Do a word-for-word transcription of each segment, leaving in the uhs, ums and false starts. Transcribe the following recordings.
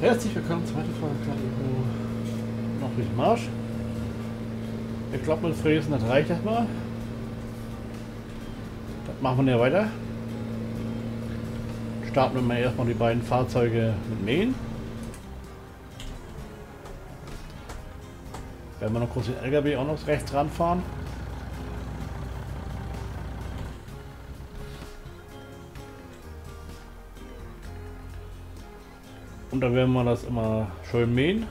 Herzlich willkommen zur zweiten Folge noch durch den Marsch. Ich glaube mit Fräsen, das reicht erstmal. Das machen wir ja weiter. Starten wir mal erstmal die beiden Fahrzeuge mit Mähen. Werden wir noch kurz den L K W auch noch rechts ranfahren. Und dann werden wir das immer schön mähen.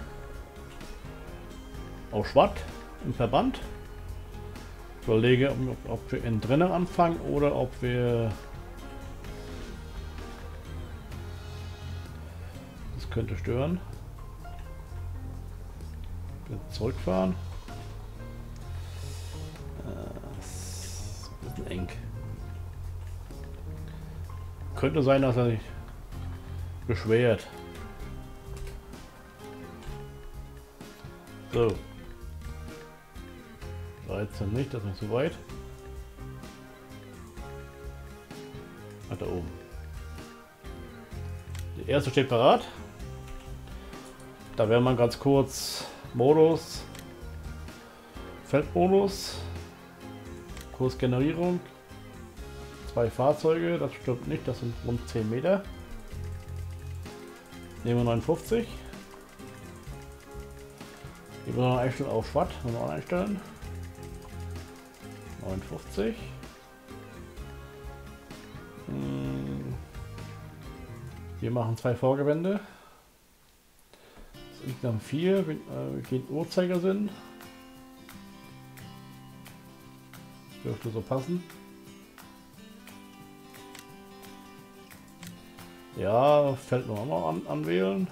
Auf Schwatt im Verband. Ich überlege, ob, ob wir innen drinnen anfangen oder ob wir... Das könnte stören. Jetzt zurückfahren. Das ist ein bisschen eng. Könnte sein, dass er sich beschwert. So. dreizehn nicht, das ist nicht so weit. Ah, da oben. Der erste steht parat. Da werden wir ganz kurz Modus, Feldmodus, Kursgenerierung, zwei Fahrzeuge, das stimmt nicht, das sind rund zehn Meter. Nehmen wir neunundfünfzig. Die müssen wir noch einstellen auf Schwatt, müssen wir auch einstellen. neunundfünfzig. Wir machen zwei Vorgewände. Das sind dann vier, wenn äh, gehen Uhrzeigersinn. Dürfte so passen. Ja, fällt nur noch an, anwählen.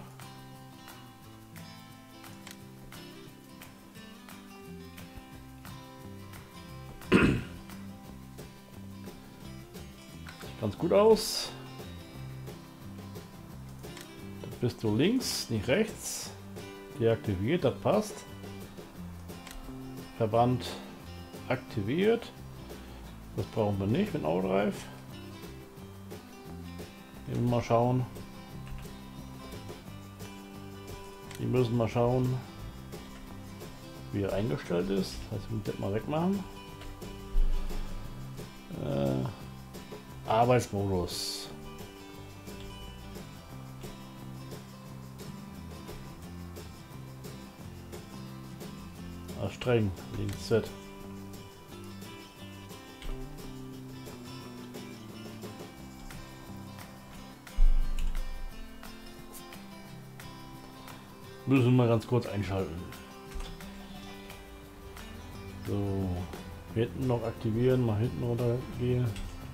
Ganz gut aus. Da bist du links, nicht rechts. Deaktiviert, das passt. Verband aktiviert. Das brauchen wir nicht mit Autodrive. Wir mal schauen. Die müssen mal schauen, wie er eingestellt ist. Das heißt, wir müssen das mal wegmachen. Äh, Arbeitsmodus. Ah, streng, links Z. Müssen wir mal ganz kurz einschalten. So, hinten noch aktivieren, mal hinten runter gehen.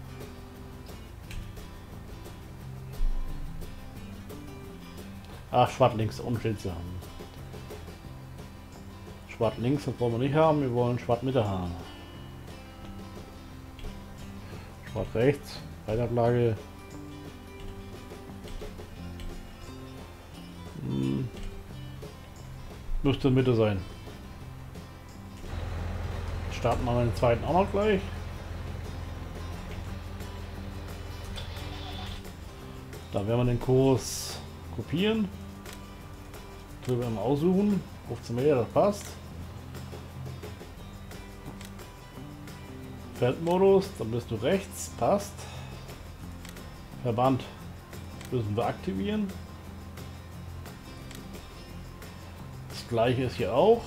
Ach, Schwatt links, unten steht sie haben. Schwatt links, das wollen wir nicht haben, wir wollen Schwatt Mitte haben. Schwatt rechts, Reitablage. Hm. Müsste Mitte sein. Starten wir den zweiten auch noch gleich. Da werden wir den Kurs kopieren. Drüber immer aussuchen. fünfzehn Meter, das passt. Feldmodus, dann bist du rechts, passt. Verband müssen wir aktivieren. Das gleiche ist hier auch.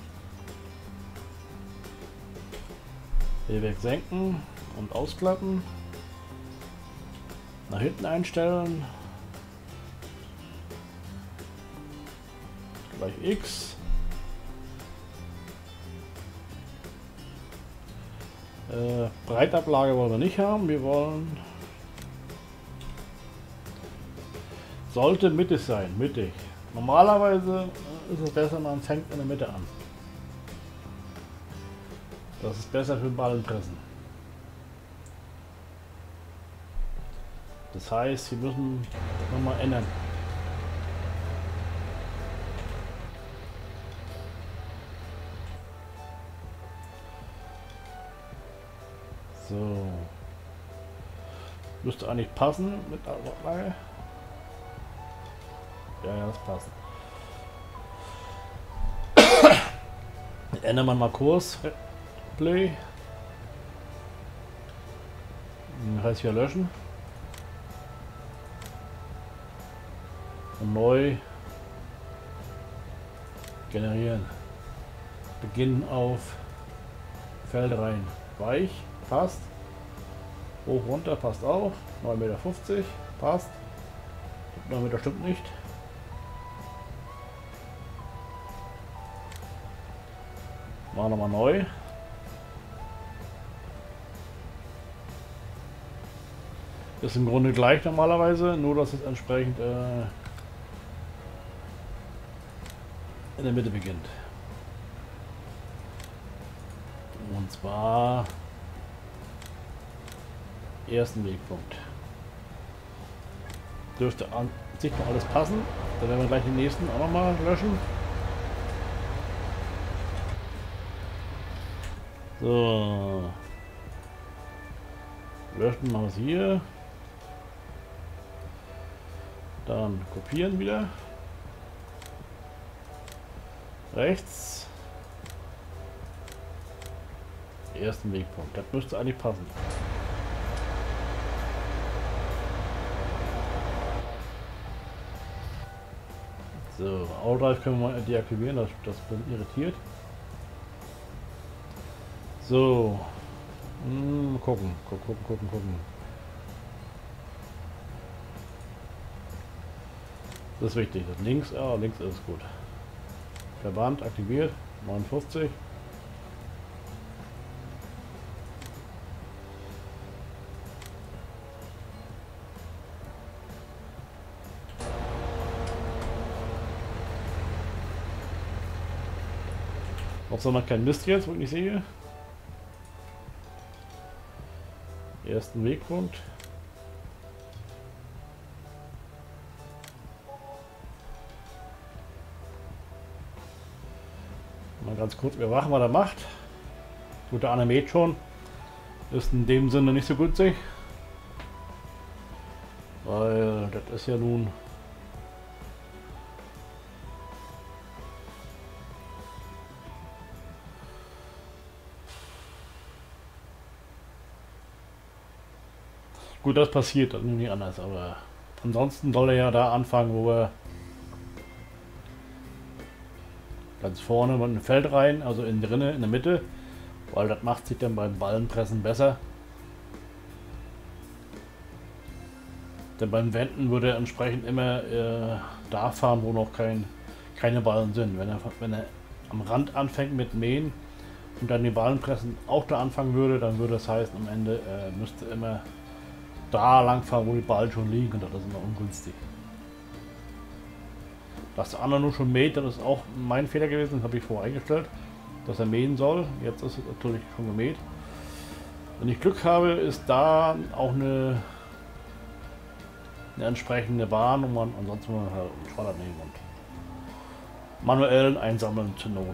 Drehwerk senken und ausklappen. Nach hinten einstellen. Gleich X. Äh, Breitablage wollen wir nicht haben. Wir wollen... Sollte mittig sein, mittig. Normalerweise ist es besser, man fängt in der Mitte an. Das ist besser für Ballenpressen. Das heißt, wir müssen nochmal ändern. So. Müsste eigentlich passen mit der Ablage. Ja, ja, das passt. Ändern wir mal Kurs. Play. Das heißt hier löschen. Und neu generieren. Beginnen auf Feld rein. Weich, passt. Hoch runter, passt auch. neun Meter fünfzig, passt. neun Meter stimmt nicht. Machen wir nochmal neu. Ist im Grunde gleich normalerweise, nur dass es entsprechend äh, in der Mitte beginnt. Und zwar ersten Wegpunkt. Dürfte an sich noch alles passen. Dann werden wir gleich den nächsten auch nochmal löschen. So. Löschen wir es hier. Dann kopieren wieder. Rechts. Ersten Wegpunkt. Das müsste eigentlich passen. So, Autodrive können wir mal deaktivieren, das, das bin irritiert. So. Hm, gucken, gucken, gucken, gucken, gucken. Das ist wichtig. Das links, ah, links ist gut. Verband aktiviert, neunundfünfzig. Ob noch kein Mist jetzt, wo ich nicht sehe. Ersten Wegpunkt. Mal ganz kurz überwachen, was er macht. Gut, der Animate schon. Ist in dem Sinne nicht so günstig. Weil das ist ja nun gut, das passiert das ist nicht anders, aber ansonsten soll er ja da anfangen, wo wir ganz vorne mit einem Feld rein, also innen drinne, in der Mitte, weil das macht sich dann beim Ballenpressen besser. Denn beim Wenden würde er entsprechend immer äh, da fahren, wo noch kein, keine Ballen sind. Wenn er, wenn er am Rand anfängt mit Mähen und dann die Ballenpressen auch da anfangen würde, dann würde das heißen, am Ende äh, müsste immer da lang fahren, wo die Ballen schon liegen, und das ist immer ungünstig. Dass der andere nur schon mäht, das ist auch mein Fehler gewesen, das habe ich vorher eingestellt, dass er mähen soll. Jetzt ist es natürlich schon gemäht. Wenn ich Glück habe, ist da auch eine, eine entsprechende Bahn, und man ansonsten muss man halt einen Schwaller nehmen und manuell einsammeln zur Not.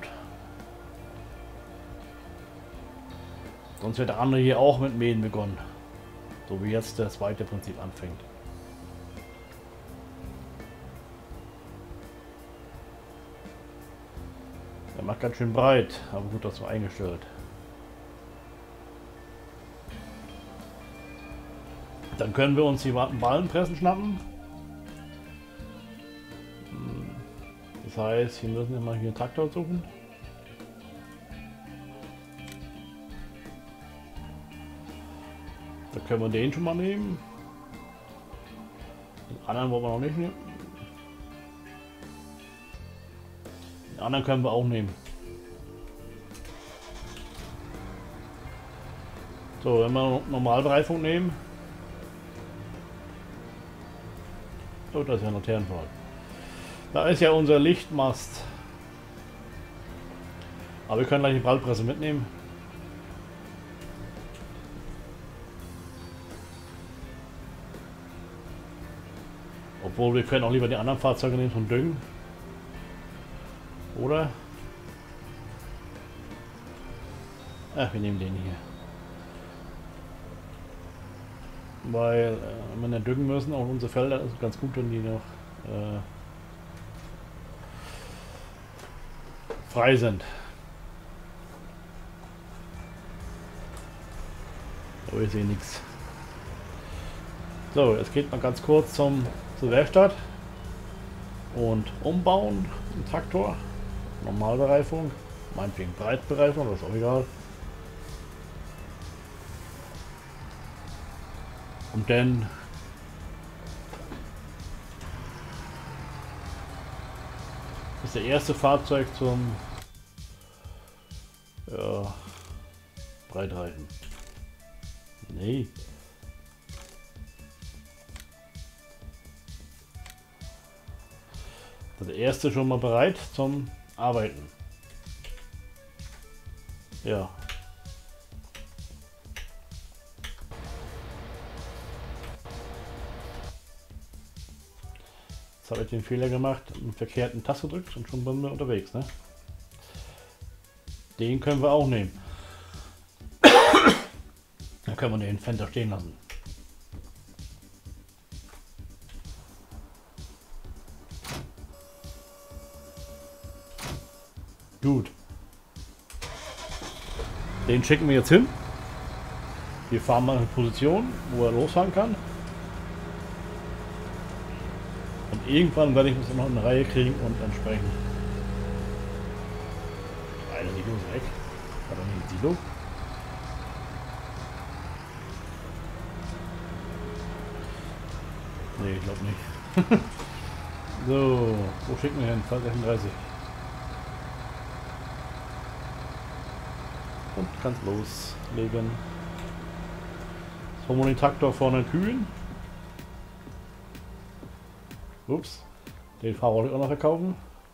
Sonst wird der andere hier auch mit Mähen begonnen. So wie jetzt das zweite Prinzip anfängt. Er macht ganz schön breit, aber gut, das war eingestellt. Dann können wir uns die Ballenpressen schnappen. Das heißt, hier müssen wir mal hier einen Traktor suchen. Da können wir den schon mal nehmen. Den anderen wollen wir noch nicht nehmen. Den anderen können wir auch nehmen. So, wenn wir Normalbereifung nehmen. Oh, das ist ja Laternenpfahl. Da ist ja unser Lichtmast. Aber wir können gleich die Prallpresse mitnehmen. Obwohl, wir können auch lieber die anderen Fahrzeuge nehmen zum Düngen. Oder? Ach, wir nehmen den hier. Weil, äh, wenn wir düngen müssen, auch unsere Felder, ist ganz gut, wenn die noch äh, frei sind. Aber ich sehe nichts. So, jetzt geht man ganz kurz zum, zur Werkstatt und umbauen im Traktor. Normalbereifung, meinetwegen Breitbereifung, das ist auch egal. Und dann ist der erste Fahrzeug zum ja, Breitreifen. Nee. Der erste schon mal bereit zum Arbeiten. Ja. Jetzt habe ich den Fehler gemacht, einen verkehrten Tast gedrückt und schon sind wir unterwegs. Ne? Den können wir auch nehmen. Dann können wir den Fender stehen lassen. Gut. Den schicken wir jetzt hin. Wir fahren mal eine Position, wo er losfahren kann. Und irgendwann werde ich uns noch eine Reihe kriegen und entsprechend. Eine Silo ist weg. Hat er nicht ein Silo? Nee, ich glaube nicht. So, wo schicken wir hin? Fall sechsunddreißig. Und kannst loslegen. Jetzt holen wir den Traktor vorne kühlen. Ups, den Fahrer wollte ich auch noch verkaufen.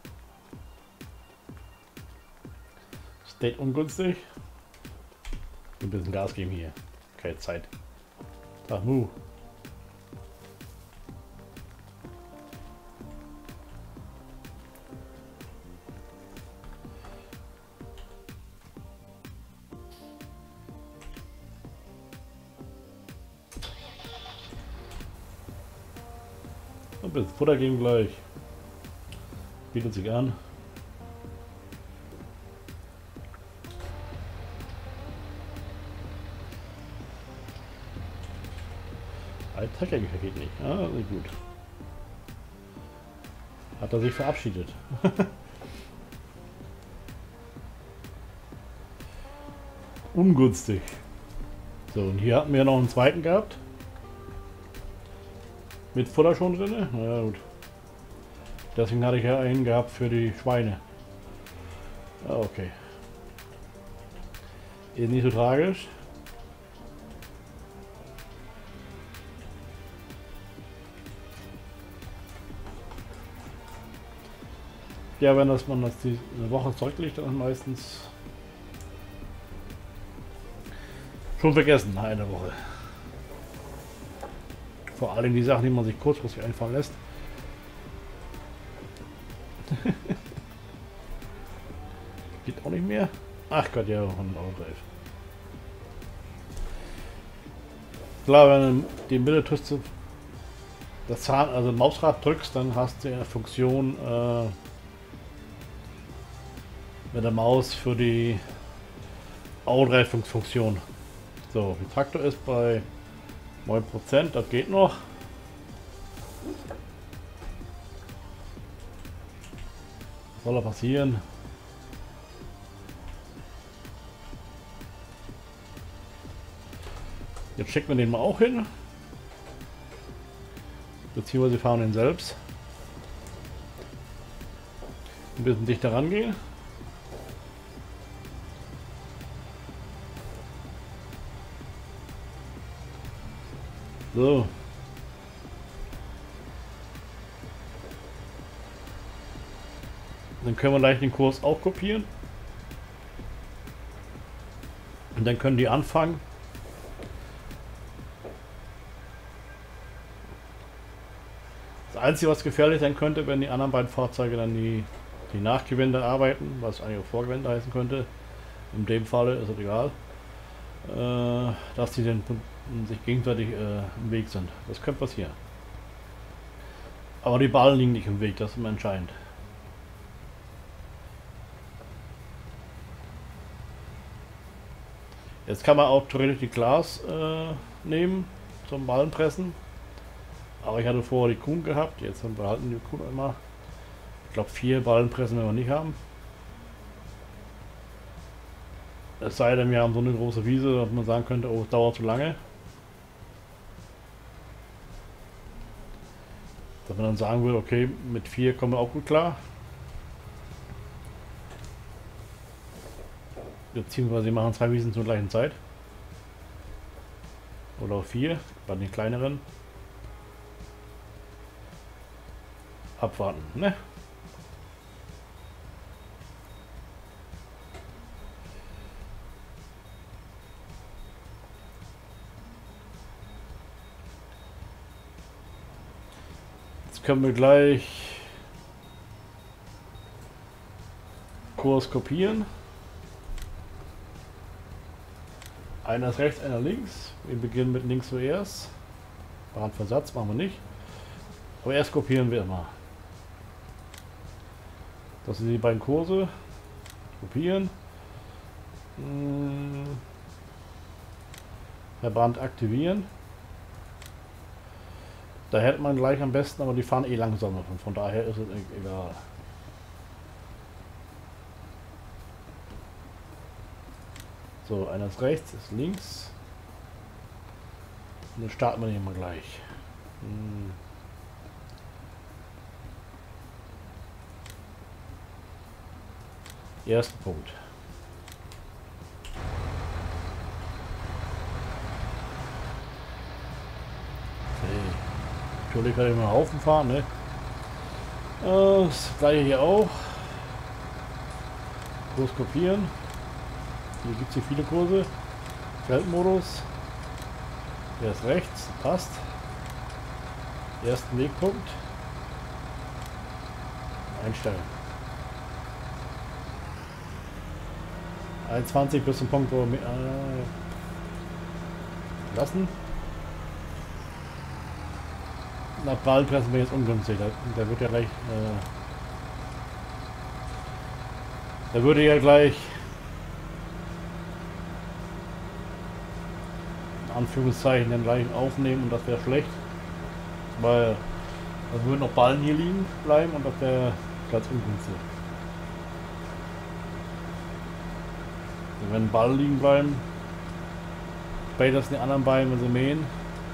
Steht ungünstig. Ein bisschen Gas geben hier. Keine Zeit. Sag mu. Ein bisschen Futter geben gleich. Bietet sich an. Ein Trecker geht nicht. Ah, sehr gut. Hat er sich verabschiedet. Ungünstig. So, und hier hatten wir noch einen zweiten gehabt. Mit Futter schon drin? Na ja, gut. Deswegen hatte ich ja einen gehabt für die Schweine. Ah, okay. Ist nicht so tragisch. Ja, wenn das man das die eine Woche zurücklegt, dann meistens schon vergessen nach einer Woche. Vor allem die Sachen, die man sich kurzfristig einfallen lässt. Geht auch nicht mehr. Ach Gott, ja, hundert Euro drauf. Klar, wenn du die Mitteltaste, das Zahn, also Mausrad drückst, dann hast du eine Funktion äh, mit der Maus für die Autoreifungsfunktion. So, der Traktor ist bei neun Prozent, das geht noch. Was soll da passieren? Jetzt schicken wir den mal auch hin. Beziehungsweise fahren den selbst. Ein bisschen dichter rangehen. So. Dann können wir gleich den Kurs auch kopieren. Und dann können die anfangen. Das Einzige, was gefährlich sein könnte, wenn die anderen beiden Fahrzeuge dann die, die Nachgewinde arbeiten, was eigentlich auch Vorgewinde heißen könnte. In dem Falle ist es egal. Äh, dass die dann sich gegenseitig äh, im Weg sind. Das könnte passieren. Aber die Ballen liegen nicht im Weg, das ist immer entscheidend. Jetzt kann man auch theoretisch die Glas äh, nehmen zum Ballenpressen. Aber ich hatte vorher die Kuhn gehabt. Jetzt haben wir behalten die Kuhn immer. Ich glaube vier Ballenpressen werden wir nicht haben. Es sei denn, wir haben so eine große Wiese, dass man sagen könnte, oh, es dauert zu lange. Dass man dann sagen würde, okay, mit vier kommen wir auch gut klar. Beziehungsweise wir machen zwei Wiesen zur gleichen Zeit. Oder auch vier, bei den kleineren. Abwarten, ne? Jetzt können wir gleich Kurs kopieren. Einer ist rechts, einer links. Wir beginnen mit links zuerst. Bahnversatz machen wir nicht. Aber erst kopieren wir immer. Das sind die beiden Kurse. Kopieren. Hm. Verband aktivieren. Da hätte man gleich am besten, aber die fahren eh langsamer. Von daher ist es egal. So, einer ist rechts, ist links. Und dann starten wir den mal gleich. Hm. Erster Punkt. Okay. Natürlich kann ich mal einen Haufen fahren, ne? Äh, das gleiche hier auch. Kurs kopieren. Hier gibt es hier viele Kurse. Feldmodus. Der ist rechts, passt. Ersten Wegpunkt. Einstellen. einundzwanzig bis zum Punkt, wo wir äh, lassen. Nach Ballenpressen wäre jetzt ungünstig. Da, der wird ja gleich. Äh, der würde ja gleich. In Anführungszeichen dann gleich aufnehmen und das wäre schlecht. Weil da würden noch Ballen hier liegen bleiben und das wäre ganz ungünstig. Wenn Ball liegen bleiben, spätestens die anderen beiden, wenn sie mähen.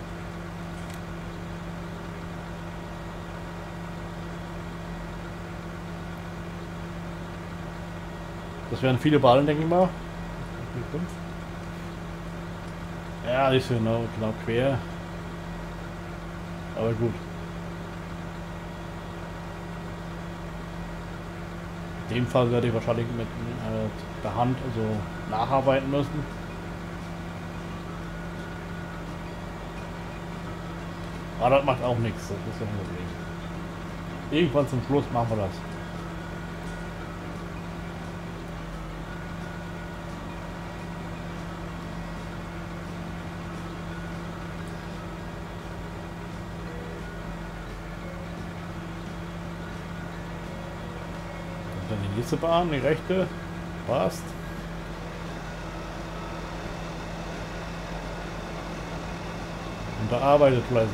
Das wären viele Ballen, denke ich mal. Ja, nicht so genau, genau quer. Aber gut. In dem Fall werde ich wahrscheinlich mit äh, der Hand also nacharbeiten müssen. Aber das macht auch nichts, das ist ja ein Problem. Irgendwann zum Schluss machen wir das. Dann die nächste Bahn, die rechte, passt. Und da arbeitet fleißig.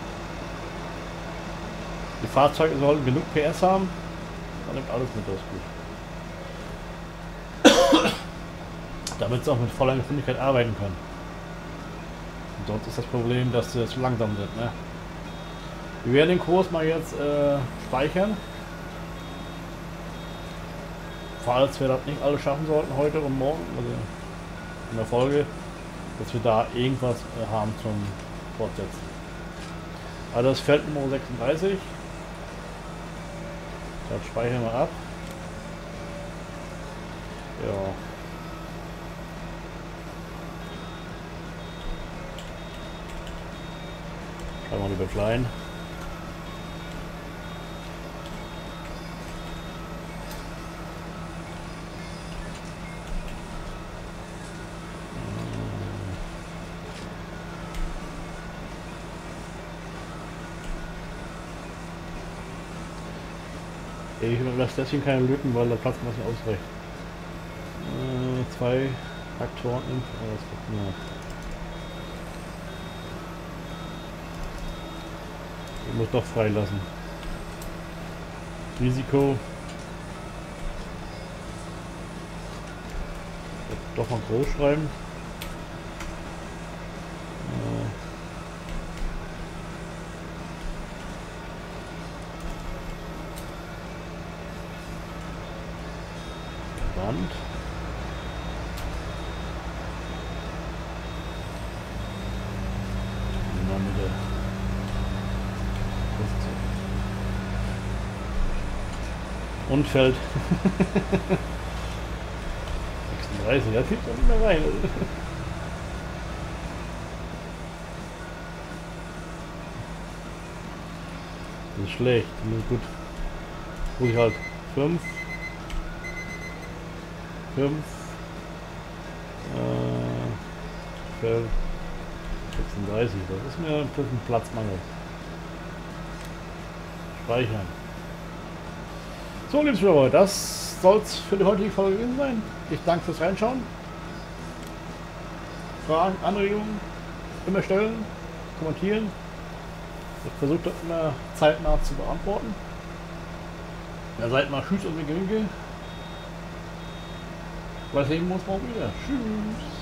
Die Fahrzeuge sollten genug P S haben, dann nimmt alles mit, das ist gut. Damit sie auch mit voller Geschwindigkeit arbeiten können. Und sonst ist das Problem, dass sie zu langsam sind. Ne? Wir werden den Kurs mal jetzt äh, speichern. Falls wir das nicht alles schaffen sollten heute und morgen, also in der Folge, dass wir da irgendwas äh, haben zum Fortsetzen. Also das Feld Nummer sechsunddreißig. Das speichern wir ab. Ja. Schreiben wir lieber klein. Ich lasse deswegen keine Lücken, weil der Platz nicht ausreicht. Äh, zwei Traktoren in. Oh, das wird mir. Ich muss doch freilassen. Risiko. Doch mal groß schreiben. Wand. In der Mitte. Und Feld. sechsunddreißig, da kriegt man nicht mehr rein. Das ist schlecht, das ist gut. Ruhig halt. fünf. fünf. Äh, Feld. sechsunddreißig, das ist mir ein bisschen Platzmangel. Speichern. So, liebe Zuschauer, das soll es für die heutige Folge gewesen sein. Ich danke fürs Reinschauen. Fragen, Anregungen immer stellen, kommentieren. Ich versuche das immer zeitnah zu beantworten. Ja, seid mal Tschüss und Winke Winke. Was sehen wir uns morgen wieder. Tschüss.